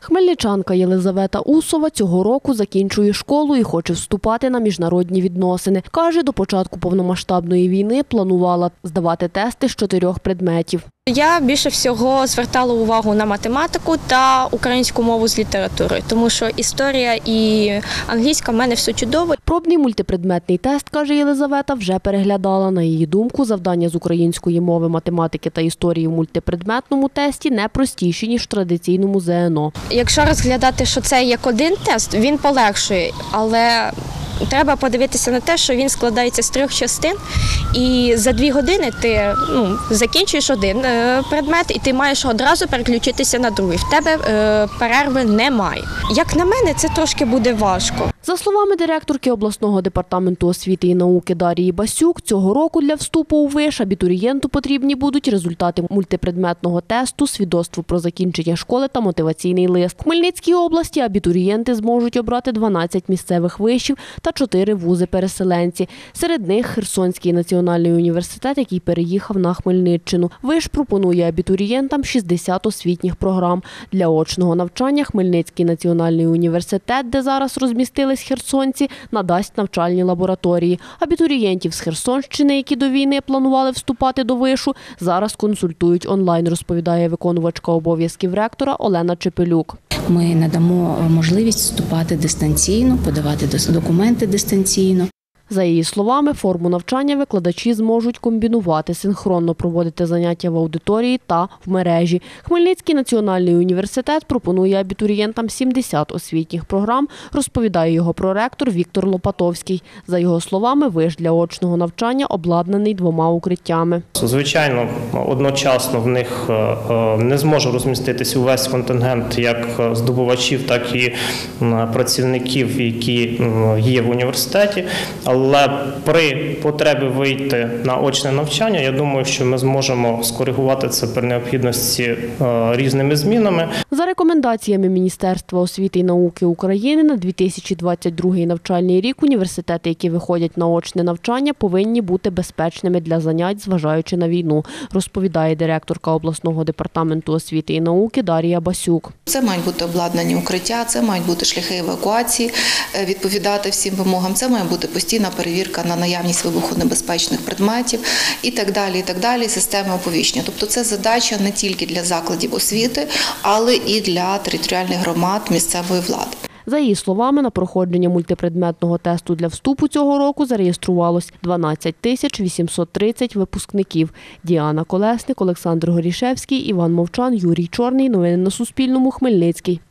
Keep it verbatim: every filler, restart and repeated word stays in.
Хмельничанка Єлизавета Усова цього року закінчує школу і хоче вступати на міжнародні відносини. Каже, до початку повномасштабної війни планувала здавати тести з чотирьох предметів. Я більше всього звертала увагу на математику та українську мову з літератури, тому що історія і англійська в мене все чудово. Пробний мультипредметний тест, каже Єлизавета, вже переглядала. На її думку, завдання з української мови, математики та історії в мультипредметному тесті не простіші, ніж в традиційному зе ен о. Якщо розглядати, що це як один тест, він полегшує, але треба подивитися на те, що він складається з трьох частин, і за дві години ти ну, закінчуєш один предмет, і ти маєш одразу переключитися на другий. В тебе е, перерви немає. Як на мене, це трошки буде важко. За словами директорки обласного департаменту освіти і науки Дарії Басюк, цього року для вступу у виш абітурієнту потрібні будуть результати мультипредметного тесту, свідоцтво про закінчення школи та мотиваційний лист. В Хмельницькій області абітурієнти зможуть обрати дванадцять місцевих вишів та чотири вузи-переселенці. Серед них Херсонський національний університет, який переїхав на Хмельниччину. Виш пропонує абітурієнтам шістдесят освітніх програм. Для очного навчання Хмельницький національний університет, де зараз розмістились херсонці, надасть навчальні лабораторії. Абітурієнтів з Херсонщини, які до війни планували вступати до вишу, зараз консультують онлайн, розповідає виконувачка обов'язків ректора Олена Чепелюк. Ми надамо можливість вступати дистанційно, подавати документи дистанційно. За її словами, форму навчання викладачі зможуть комбінувати, синхронно проводити заняття в аудиторії та в мережі. Хмельницький національний університет пропонує абітурієнтам сімдесят освітніх програм, розповідає його проректор Віктор Лопатовський. За його словами, виш для очного навчання обладнаний двома укриттями. Звичайно, одночасно в них не зможе розміститися увесь контингент як здобувачів, так і працівників, які є в університеті. Але при потребі вийти на очне навчання, я думаю, що ми зможемо скоригувати це при необхідності різними змінами. За рекомендаціями Міністерства освіти і науки України на дві тисячі двадцять другий навчальний рік університети, які виходять на очне навчання, повинні бути безпечними для занять, зважаючи на війну, розповідає директорка обласного департаменту освіти і науки Дарія Басюк. Це мають бути обладнані укриття, це мають бути шляхи евакуації, відповідати всім вимогам, це має бути постійна перевірка на наявність вибухонебезпечних предметів і так далі, і так далі, системи оповіщення. Тобто це задача не тільки для закладів освіти, але і для територіальних громад місцевої влади. За її словами, на проходження мультипредметного тесту для вступу цього року зареєструвалось дванадцять тисяч вісімсот тридцять випускників. Діана Колесник, Олександр Горішевський, Іван Мовчан, Юрій Чорний. Новини на Суспільному. Хмельницький.